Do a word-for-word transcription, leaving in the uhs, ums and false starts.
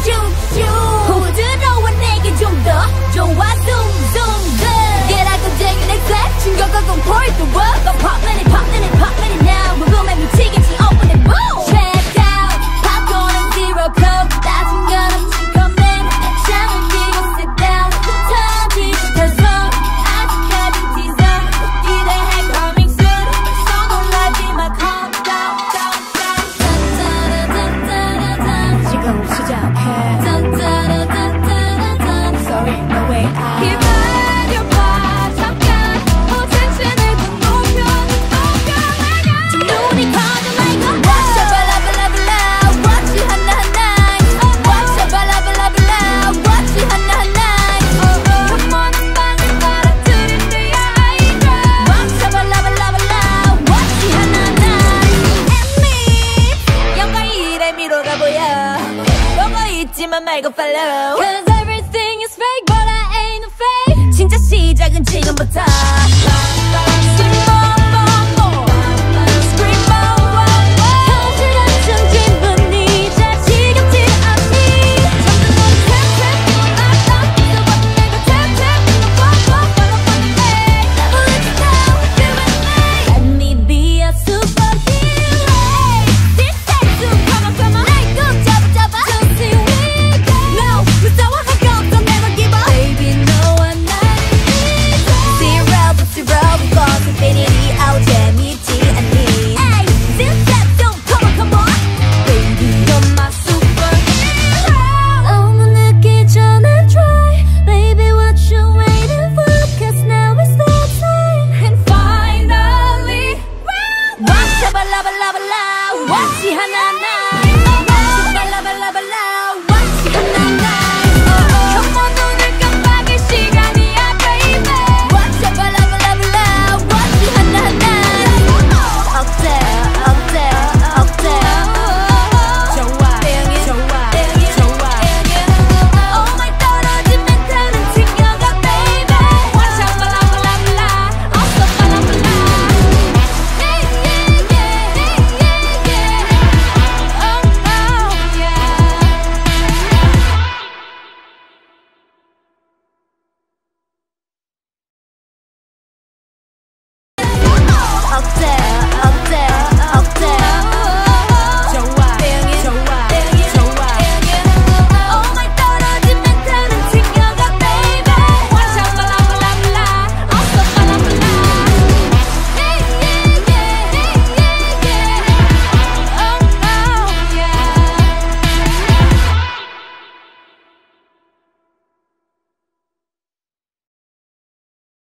슈슈 부드러워 내게 좀 더 좋아 zoom zoom good Get out the day next day 충격과 공포를 뚫어 I'm poppin' it poppin' it poppin' it now 궁금해 미치겠지 open it boom Check out popcorn and zero coke 따진 건 없지 comment 창을 끼고 sit down 터지 다소 아직까지 teaser 기대해 coming soon 벌써 놀라지 마 calm down down down 딴따라딴따라딴 지금 시작해 딴따라딴따라딴 sorry no way out 기다려봐 잠깐 어 텐션을 더 높여 높여 내가 좀 눈이 커져 말고 Watch out 발라발라발라 Watch it 하나하나 Watch out 발라발라발라 Watch it 하나하나 Come on 방을 빨아들일 때야 아이가 Watch out 발라발라발라 Watch it 하나하나 And me 영과 일에 미로가 보여 보고 있지만 말고 follow Cause everything is fake but I ain't a fake 진짜 시작은 지금부터